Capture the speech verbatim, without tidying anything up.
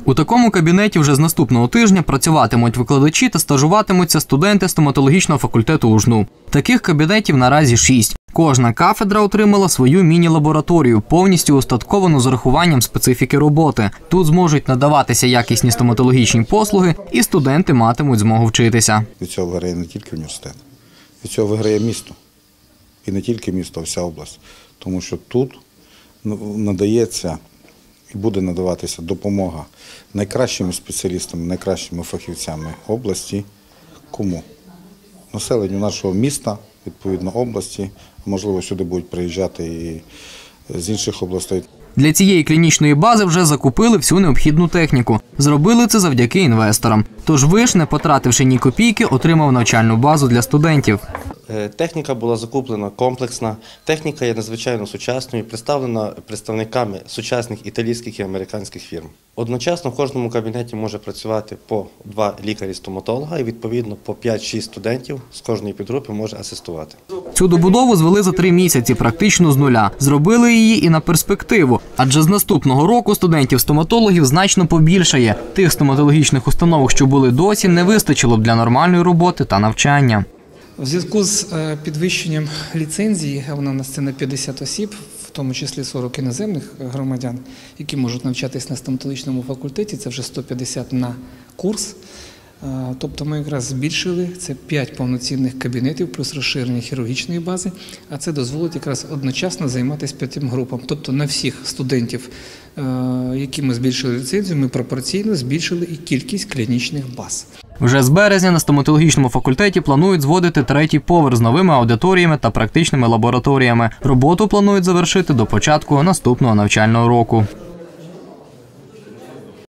У такому кабінеті вже з наступного тижня працюватимуть викладачі та стажуватимуться студенти стоматологічного факультету УЖНУ. Таких кабінетів наразі шість. Кожна кафедра отримала свою міні-лабораторію, повністю устатковану з урахуванням специфіки роботи. Тут зможуть надаватися якісні стоматологічні послуги і студенти матимуть змогу вчитися. Від цього виграє не тільки університет, від цього виграє місто. І не тільки місто, а вся область. Тому що тут надається і буде надаватися допомога найкращими спеціалістами, найкращими фахівцями області. Кому? Населенню нашого міста, відповідно області. Можливо, сюди будуть приїжджати і з інших областей. Для цієї клінічної бази вже закупили всю необхідну техніку. Зробили це завдяки інвесторам. Тож ВИШ, не потративши ні копійки, отримав навчальну базу для студентів. Техніка була закуплена комплексна, техніка є надзвичайно сучасною, представлена представниками сучасних італійських і американських фірм. Одночасно в кожному кабінеті може працювати по два лікарі-стоматолога і відповідно по п'ять-шість студентів з кожної підгрупи може асистувати. Цю добудову звели за три місяці, практично з нуля. Зробили її і на перспективу, адже з наступного року студентів-стоматологів значно побільшає. Тих стоматологічних установок, що були досі, не вистачило б для нормальної роботи та навчання. У зв'язку з підвищенням ліцензії, а вона у нас це на п'ятдесят осіб, в тому числі сорок іноземних громадян, які можуть навчатись на стоматологічному факультеті, це вже сто п'ятдесят на курс. Тобто ми якраз збільшили, це п'ять повноцінних кабінетів, плюс розширення хірургічної бази, а це дозволить якраз одночасно займатися п'ятим групам. Тобто на всіх студентів, які ми збільшили ліцензію, ми пропорційно збільшили і кількість клінічних баз. Вже з березня на стоматологічному факультеті планують зводити третій поверх з новими аудиторіями та практичними лабораторіями. Роботу планують завершити до початку наступного навчального року.